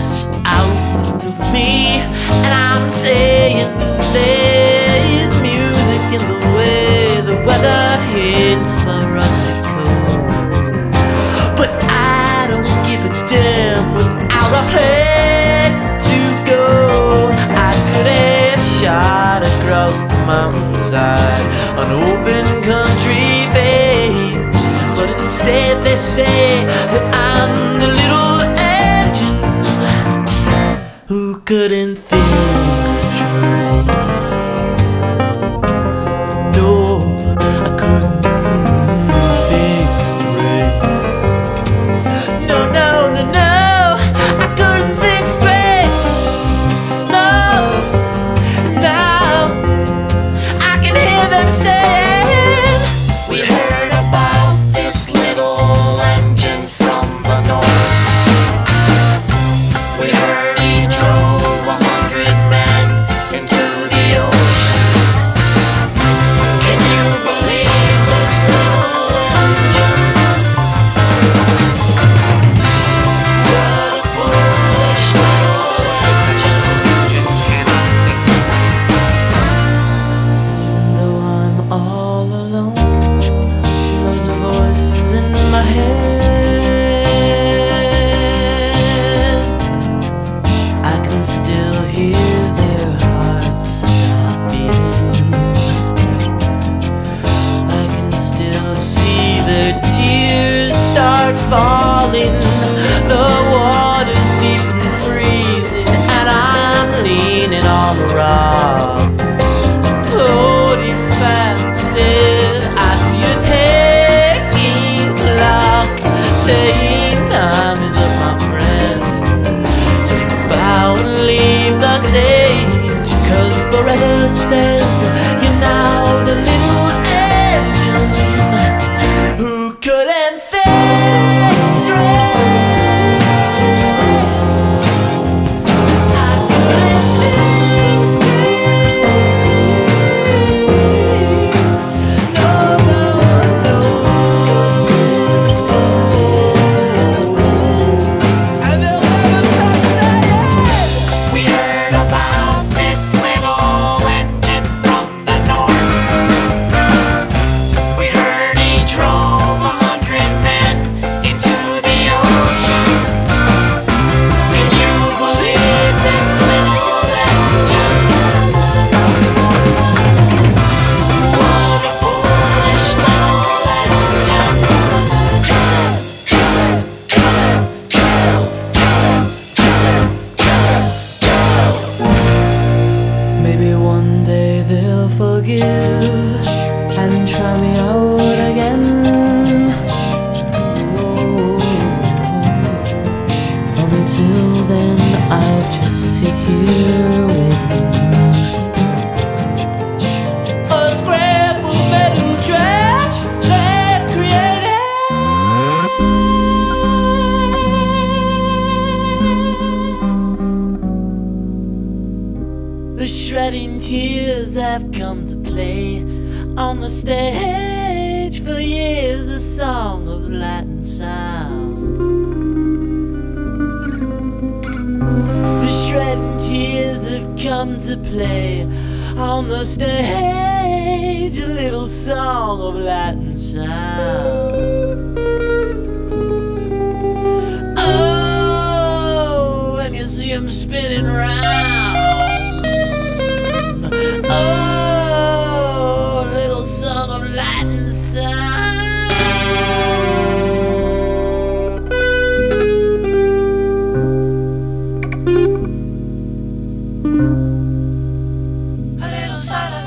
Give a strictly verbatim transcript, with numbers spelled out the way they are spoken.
stress out of me, and I'm saying there's music in the way the weather hits my rustic coat. But I don't give a damn without a place to go. I could have shot across the mountainside, an open country fade, but instead they say that I'm the little engine who couldn't think straight. No, I couldn't think straight. No, no, no, no, I couldn't think straight. No, no, I can hear them saying, we heard about this little engine from the north. We heard he drove a hundred men into the ocean. Can you believe this little engine? What a foolish little engine. Even though I'm all alone, those voices in my head, I can still hear their hearts stop beating. I can still see their tears start falling. The water's deep and freezing, and I'm leaning on the rock, floating past the dead. I see a ticking clock saying time is up, my friend. Take a bow and leave the stage, 'cause forever says you're now the little engine who couldn't think straight. I couldn't think straight. No, no, no. And they'll never stop saying, we heard about this little engine from the north. We heard he drove a hundred men into the ocean. Can you believe this little engine? What a foolish little engine. Kill him, kill him, kill him, kill him, kill him, kill him, kill him. Maybe one day they'll forgive and try me out again. Oh, until then I'll just sit here waiting. A scrap of metal trash they've created. The shredding tears have come to play on the stage for years, a song of Latin sound. The shredding tears have come to play on the stage, a little song of Latin sound. Oh, and you see him spinning round. Oh, a little song of Latin sound. A little song of